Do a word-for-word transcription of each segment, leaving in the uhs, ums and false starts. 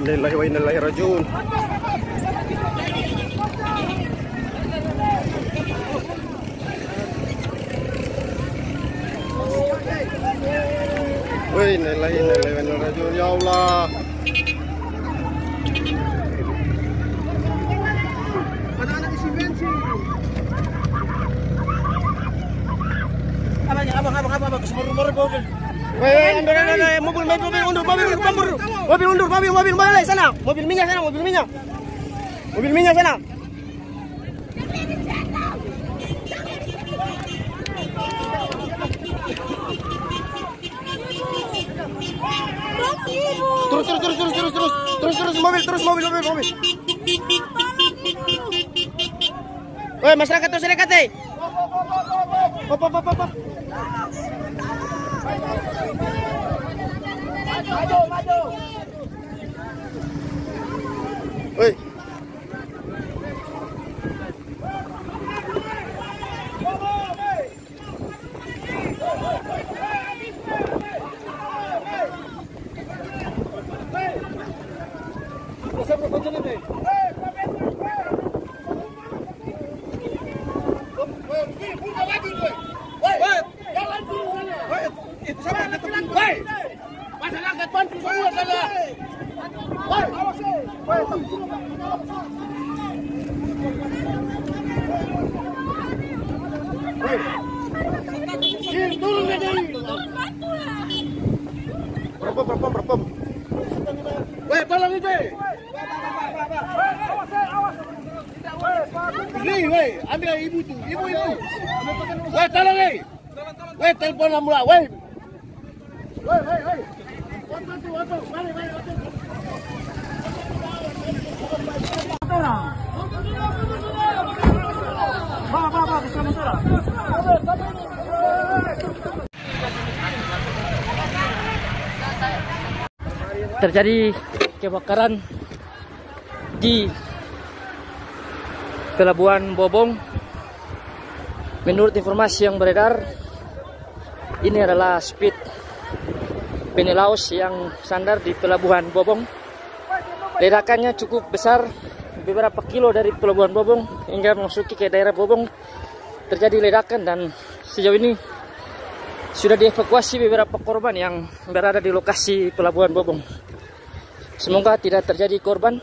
Innalillahi wa inna ilaihi rajiun. Wih, innalillahi wa inna ilaihi rajiun. Ya Allah. Anak-anak isi bensin. Abang, abang, abang, abang, abang, kesemur-mur mobil. Weh, anda, anda, anda, mobil, mobil, mobil, undur, mobil, mobil, mobil, undur, mobil, mobil, balik sana, mobil minyak sana, mobil minyak, mobil minyak sana. Terus, terus, terus, terus, terus, terus, terus, terus, mobil, terus, mobil, mobil, mobil. Weh, masyarakat terus dekat, eh. Hop, hop, hop, hop. Maju, maju. Woi. Masyarakat bantu semua saja. Woi, awas eh. Woi, Woi. Turun dari. Berapa, berapa, berapa? Woi, tolong itu. Awas eh, awas. Nih, woi, ambil ibu tu, ibu itu. Woi, tolong eh. Woi, telepon ambulans, woi. Woi, woi, woi. Bantu, bantu, balik, balik, bantu. Bawa, bawa, bawa, bersama motor. Terjadi kebakaran di Pelabuhan Bobong. Menurut informasi yang beredar, ini adalah speed Penilaus yang sandar di Pelabuhan Bobong. Ledakannya cukup besar, beberapa kilo dari Pelabuhan Bobong hingga memasuki ke daerah Bobong terjadi ledakan, dan sejauh ini sudah dievakuasi beberapa korban yang berada di lokasi Pelabuhan Bobong. Semoga tidak terjadi korban.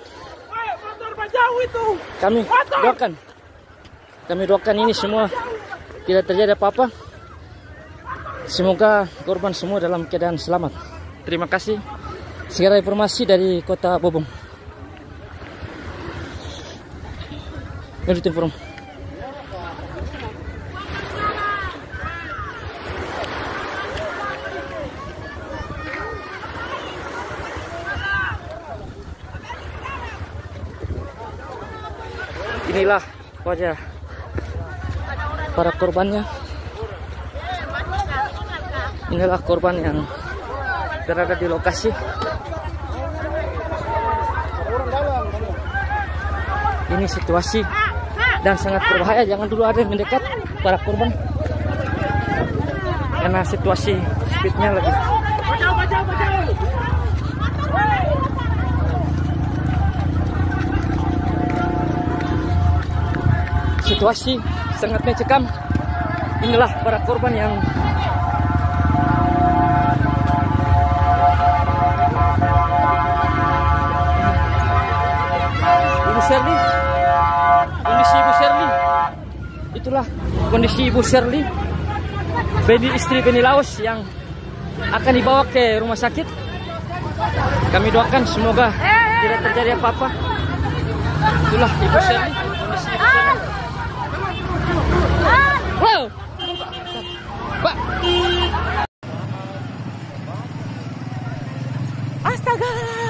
Kami doakan, kami doakan ini semua tidak terjadi apa-apa. Semoga korban semua dalam keadaan selamat. Terima kasih. Segera informasi dari Kota Bobong. Menurut informasi. Inilah wajah para korbannya. Inilah korban yang berada di lokasi. Ini situasi dan sangat berbahaya. Jangan dulu ada yang mendekat para korban, karena situasi speednya lagi. Situasi sangat mencekam. Inilah para korban yang Ibu Sherly, kondisi Ibu Sherly. Itulah kondisi Ibu Sherly, Beni, istri Penilaus yang akan dibawa ke rumah sakit. Kami doakan semoga tidak terjadi apa-apa. Itulah Ibu Sherly, kondisi Ibu Sherly. Wow, Pak. Astaga.